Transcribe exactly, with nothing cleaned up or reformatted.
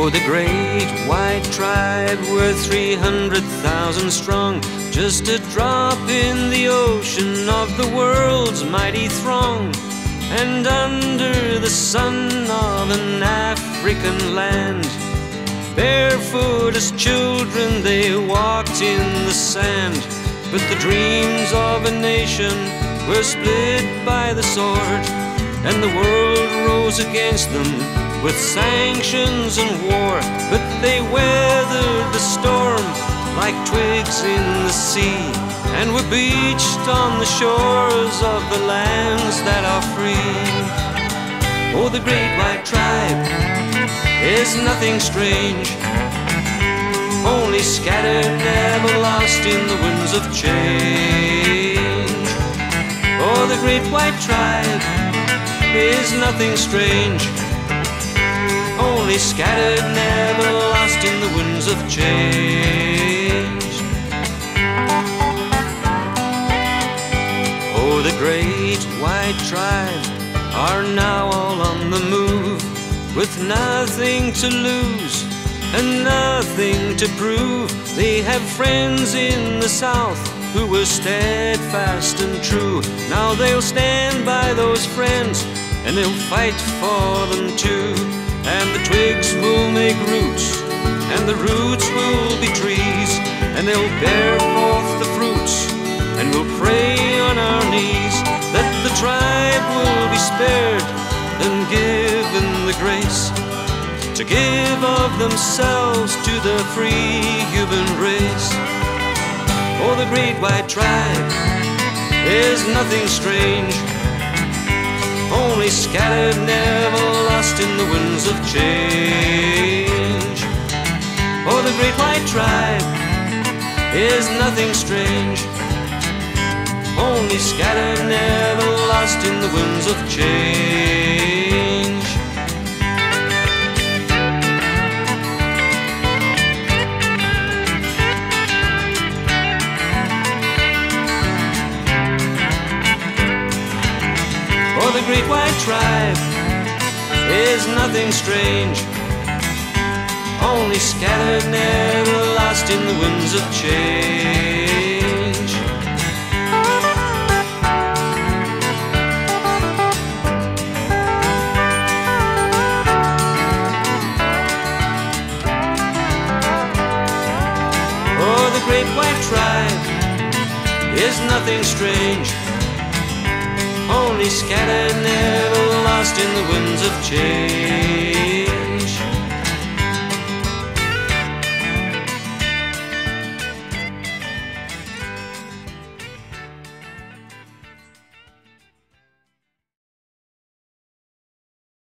Oh, the great white tribe were three hundred thousand strong, just a drop in the ocean of the world's mighty throng. And under the sun of an African land, barefoot as children they walked in the sand. But the dreams of a nation were split by the sword, and the world rose against them with sanctions and war. But they weathered the storm like twigs in the sea, and were beached on the shores of the lands that are free. Oh, the great white tribe is nothing strange, only scattered, never lost in the winds of change. Oh, the great white tribe is nothing strange, only scattered, never lost in the winds of change. Oh, the great white tribe are now all on the move, with nothing to lose and nothing to prove. They have friends in the south who were steadfast and true. Now they'll stand by those friends and they'll fight for them too. And the twigs will make roots, and the roots will be trees, and they'll bear forth the fruits, and we'll pray on our knees that the tribe will be spared and given the grace to give of themselves to the free human race. Oh, the great white tribe is nothing strange, only scattered, never lost in the winds of change. Oh, the great white tribe is nothing strange, only scattered, never lost in the winds of change. Oh, the great white tribe is nothing strange, only scattered, never lost in the winds of change. Oh, the great white tribe is nothing strange, only scattered, never lost in the winds of change.